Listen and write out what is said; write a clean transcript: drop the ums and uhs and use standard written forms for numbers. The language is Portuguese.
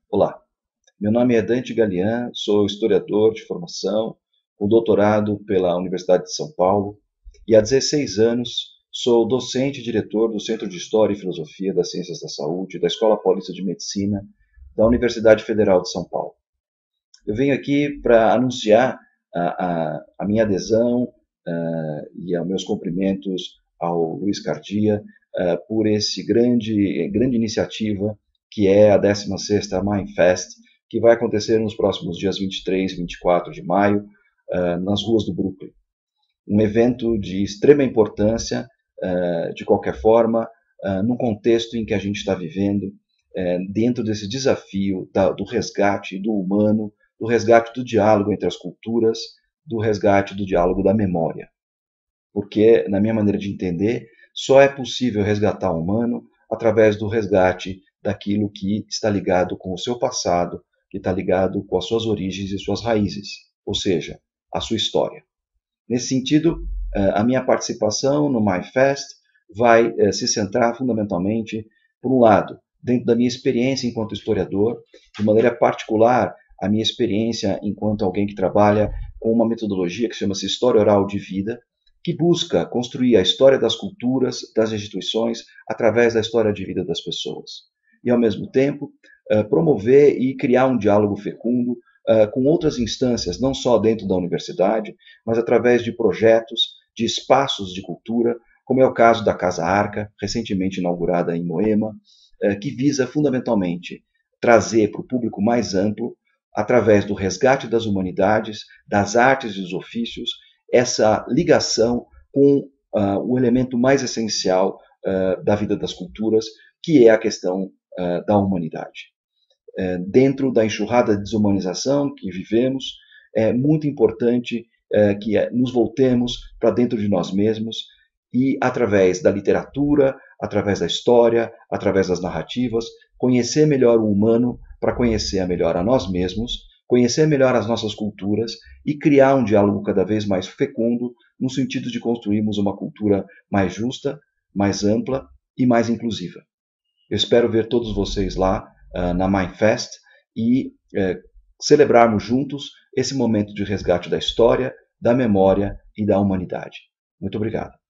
Olá, meu nome é Dante Galian, sou historiador de formação, com doutorado pela Universidade de São Paulo e há 16 anos sou docente e diretor do Centro de História e Filosofia das Ciências da Saúde da Escola Paulista de Medicina da Universidade Federal de São Paulo. Eu venho aqui para anunciar a minha adesão e aos meus cumprimentos ao Luiz Cardia por esse grande iniciativa que é a 16ª Mindfest, que vai acontecer nos próximos dias 23 e 24 de maio, nas ruas do Brooklyn. Um evento de extrema importância, de qualquer forma, num contexto em que a gente está vivendo, dentro desse desafio do resgate do humano, do resgate do diálogo entre as culturas, do resgate do diálogo da memória. Porque, na minha maneira de entender, só é possível resgatar o humano através do resgate daquilo que está ligado com o seu passado, que está ligado com as suas origens e suas raízes, ou seja, a sua história. Nesse sentido, a minha participação no MyFest vai se centrar fundamentalmente, por um lado, dentro da minha experiência enquanto historiador, de maneira particular, a minha experiência enquanto alguém que trabalha com uma metodologia que chama-se História Oral de Vida, que busca construir a história das culturas, das instituições, através da história de vida das pessoas. E, ao mesmo tempo, promover e criar um diálogo fecundo com outras instâncias, não só dentro da universidade, mas através de projetos, de espaços de cultura, como é o caso da Casa Arca, recentemente inaugurada em Moema, que visa fundamentalmente trazer para o público mais amplo, através do resgate das humanidades, das artes e dos ofícios, essa ligação com o elemento mais essencial da vida das culturas, que é a questão da humanidade. Dentro da enxurrada de desumanização que vivemos, é muito importante que nos voltemos para dentro de nós mesmos e, através da literatura, através da história, através das narrativas, conhecer melhor o humano para conhecer melhor a nós mesmos, conhecer melhor as nossas culturas e criar um diálogo cada vez mais fecundo no sentido de construirmos uma cultura mais justa, mais ampla e mais inclusiva. Eu espero ver todos vocês lá na Mindfest e celebrarmos juntos esse momento de resgate da história, da memória e da humanidade. Muito obrigado.